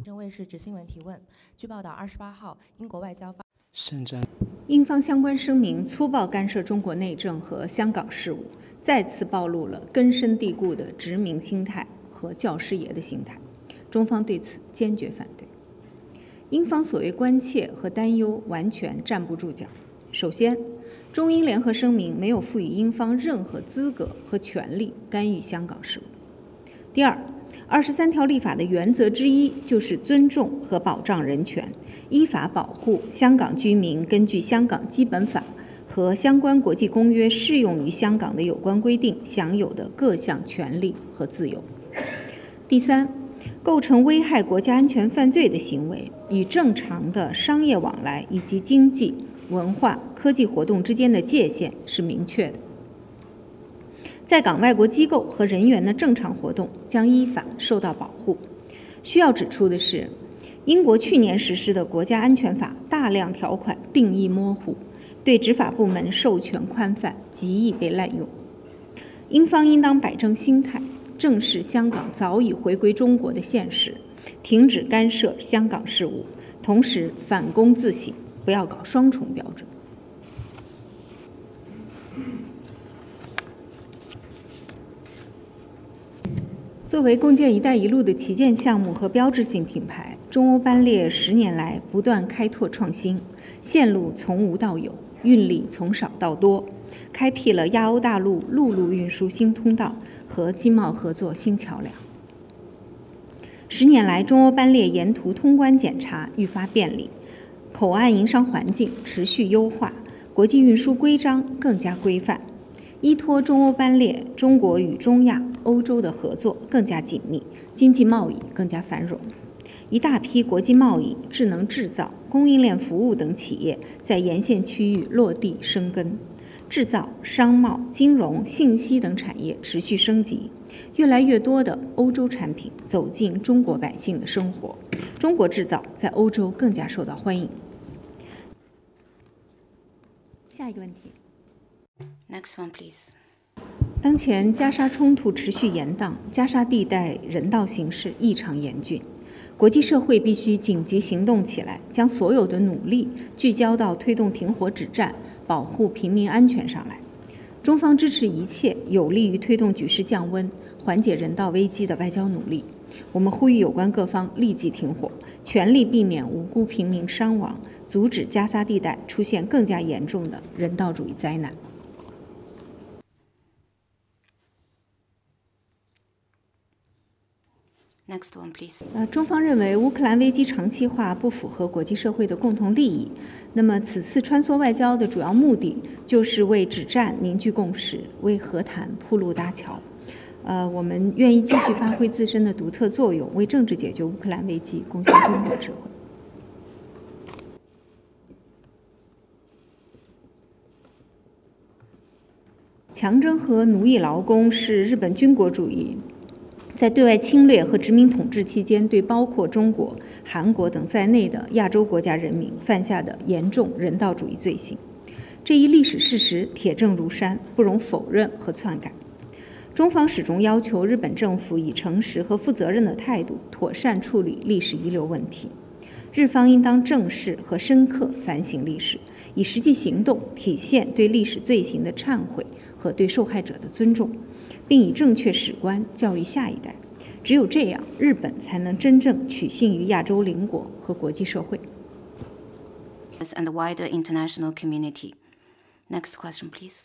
政卫视执新闻提问。据报道，28号，英国外交英方相关声明粗暴干涉中国内政和香港事务，再次暴露了根深蒂固的殖民心态和教师爷的心态。中方对此坚决反对。英方所谓关切和担忧完全站不住脚。首先，中英联合声明没有赋予英方任何资格和权利干预香港事务。第二，23条立法的原则之一就是尊重和保障人权，依法保护香港居民根据香港基本法和相关国际公约适用于香港的有关规定享有的各项权利和自由。第三，构成危害国家安全犯罪的行为与正常的商业往来以及经济、文化、科技活动之间的界限是明确的。在港外国机构和人员的正常活动将依法受到保护。需要指出的是，英国去年实施的国家安全法大量条款定义模糊，对执法部门授权宽泛，极易被滥用。英方应当摆正心态，正视香港早已回归中国的现实，停止干涉香港事务，同时反躬自省，不要搞双重标准。作为共建“一带一路”的旗舰项目和标志性品牌，中欧班列10年来不断开拓创新，线路从无到有，运力从少到多，开辟了亚欧大陆陆路运输新通道和经贸合作新桥梁。10年来，中欧班列沿途通关检查愈发便利，口岸营商环境持续优化，国际运输规章更加规范。依托中欧班列，中国与中亚、欧洲的合作更加紧密，经济贸易更加繁荣。一大批国际贸易、智能制造、供应链服务等企业在沿线区域落地生根，制造、商贸、金融、信息等产业持续升级。越来越多的欧洲产品走进中国百姓的生活，中国制造在欧洲更加受到欢迎。下一个问题。 Next one, please. 当前加沙冲突持续延宕，加沙地带人道形势异常严峻，国际社会必须紧急行动起来，将所有的努力聚焦到推动停火止战、保护平民安全上来。中方支持一切有利于推动局势降温、缓解人道危机的外交努力。我们呼吁有关各方立即停火，全力避免无辜平民伤亡，阻止加沙地带出现更加严重的人道主义灾难。 Next one, please. 中方认为乌克兰危机长期化不符合国际社会的共同利益。那么，此次穿梭外交的主要目的就是为止战凝聚共识，为和谈铺路搭桥。我们愿意继续发挥自身的独特作用，为政治解决乌克兰危机贡献中国智慧。强征和奴役劳工是日本军国主义在对外侵略和殖民统治期间，对包括中国、韩国等在内的亚洲国家人民犯下的严重人道主义罪行。这一历史事实铁证如山，不容否认和篡改。中方始终要求日本政府以诚实和负责任的态度，妥善处理历史遗留问题。日方应当正视和深刻反省历史，以实际行动体现对历史罪行的忏悔和对受害者的尊重，并以正确史观教育下一代。只有这样，日本才能真正取信于亚洲邻国和国际社会。 And the wider international community. Next question, please.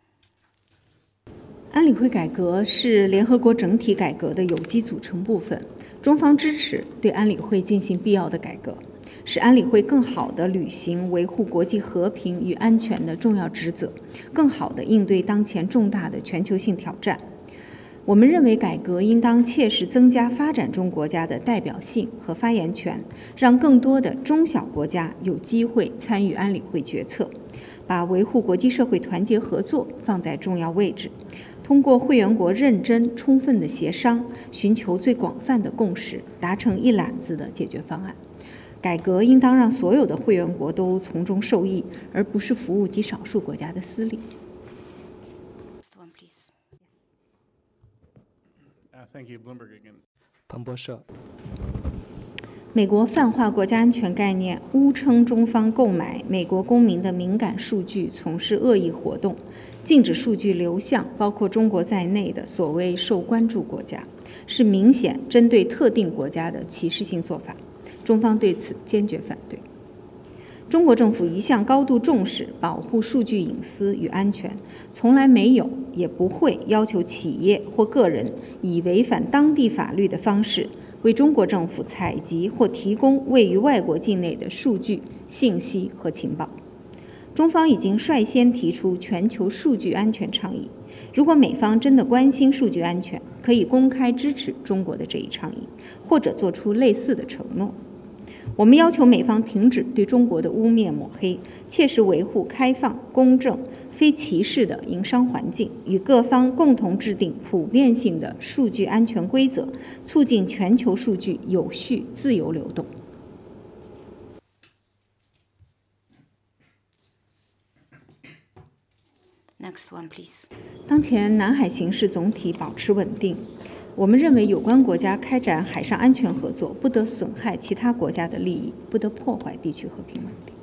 安理会改革是联合国整体改革的有机组成部分，中方支持对安理会进行必要的改革，使安理会更好地履行维护国际和平与安全的重要职责，更好地应对当前重大的全球性挑战。我们认为改革应当切实增加发展中国家的代表性和发言权，让更多的中小国家有机会参与安理会决策，把维护国际社会团结合作放在重要位置，通过会员国认真充分的协商，寻求最广泛的共识，达成一揽子的解决方案。改革应当让所有的会员国都从中受益，而不是服务极少数国家的私利。 Thank you, Bloomberg again. 彭博社。 美国泛化国家安全概念，诬称中方购买美国公民的敏感数据从事恶意活动，禁止数据流向包括中国在内的所谓受关注国家，是明显针对特定国家的歧视性做法。中方对此坚决反对。中国政府一向高度重视保护数据隐私与安全，从来没有也不会要求企业或个人以违反当地法律的方式为中国政府采集或提供位于外国境内的数据、信息和情报。中方已经率先提出全球数据安全倡议，如果美方真的关心数据安全，可以公开支持中国的这一倡议，或者做出类似的承诺。我们要求美方停止对中国的污蔑抹黑，切实维护开放、公正、非歧视的营商环境，与各方共同制定普遍性的数据安全规则，促进全球数据有序、自由流动。 Next one, please. 当前南海形势总体保持稳定，我们认为有关国家开展海上安全合作，不得损害其他国家的利益，不得破坏地区和平稳定。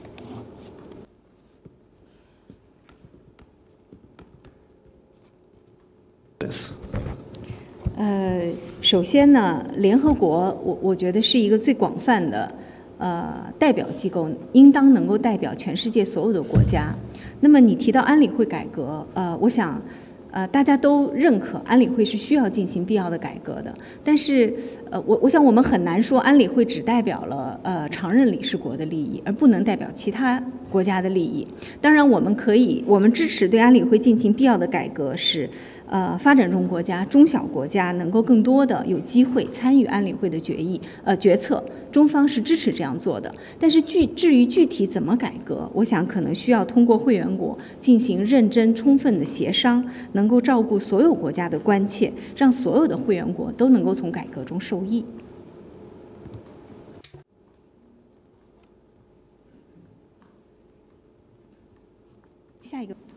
首先呢，联合国我觉得是一个最广泛的代表机构，应当能够代表全世界所有的国家。那么你提到安理会改革，我想大家都认可安理会是需要进行必要的改革的。但是我想我们很难说安理会只代表了常任理事国的利益，而不能代表其他国家的利益。当然我们支持对安理会进行必要的改革，使发展中国家、中小国家能够更多的有机会参与安理会的决策，中方是支持这样做的。但是至于具体怎么改革，我想可能需要通过会员国进行认真充分的协商，能够照顾所有国家的关切，让所有的会员国都能够从改革中受益。下一个。